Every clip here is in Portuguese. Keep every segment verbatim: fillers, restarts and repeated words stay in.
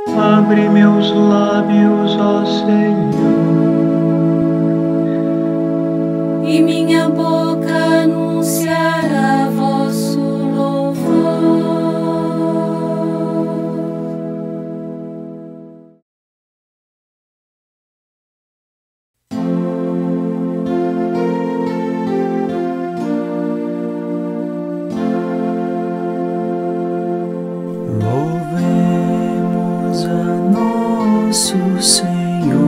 Abre meus lábios, ó Senhor, e minha boca anunciará vosso louvor. Louvemos a nosso Senhor,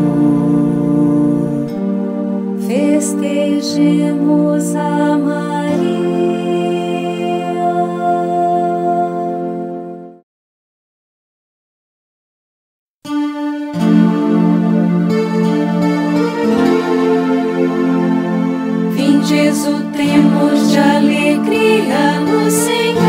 Festejemos a Maria. Vinde, exultemos de alegria no Senhor,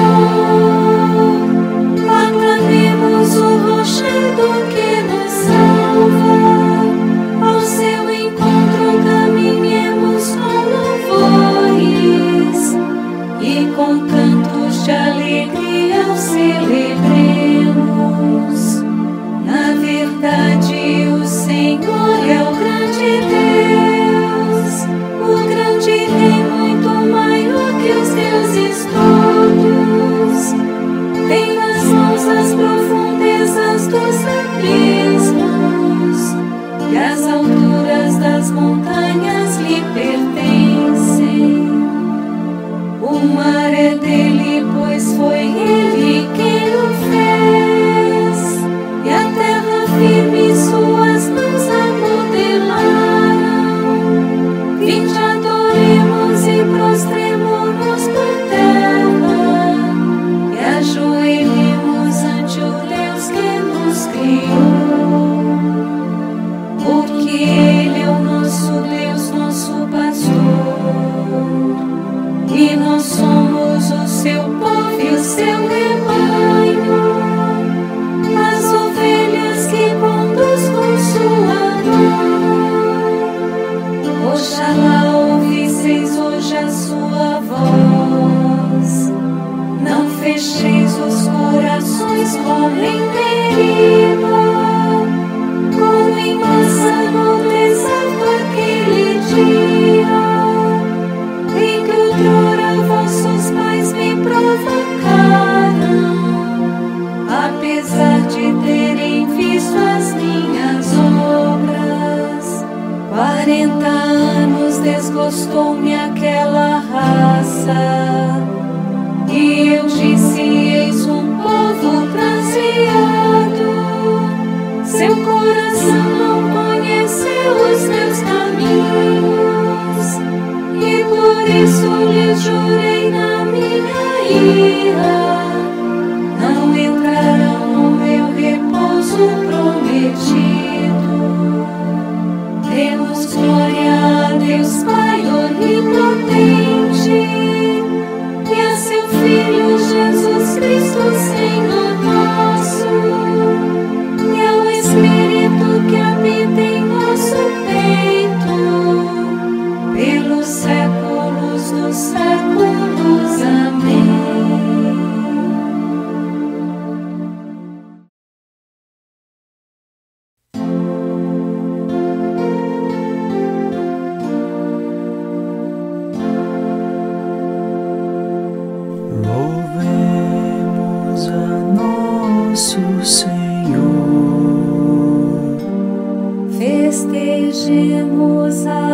aclamemos o rochedo que nos salva, ao seu encontro caminhemos com louvores, e com cantos de alegria o celebremos. Na verdade, o Senhor é o grande Deus, o grande Rei, muito maior que os deuses todos. Tem nas mãos as profundezas dos abismos, e as alturas das montanhas lhe pertencem. O mar é dele, pois foi ele quem o fez, e a terra firme suas mãos a modelaram. Vinde, adoremos e prostremo-nos por terra, e ajoelhemos ante o Deus que nos criou, porque Ele é o nosso Deus, nosso pastor, e nós somos o seu povo e o seu rebanho, as ovelhas que conduz com sua mão. Oxalá ouvisseis hoje a sua voz, não fecheis os corações como em Meriba, como em Massa no deserto aquele dia, em que outrora vossos pais me provocaram, apesar de terem visto as minhas obras. Quarenta anos desgostou-me aquela raça, e eu disse: eis um povo transviado, seu coração não conheceu os meus caminhos, e por isso lhes jurei na minha ira, não entrarão no meu repouso prometido. Demos glória a Deus Pai onipotente, e a seu Filho Jesus Cristo, Senhor nosso, e ao Espírito que habita em nosso peito, pelos séculos dos séculos. Amém. louvemos a nosso Senhor, Festejemos a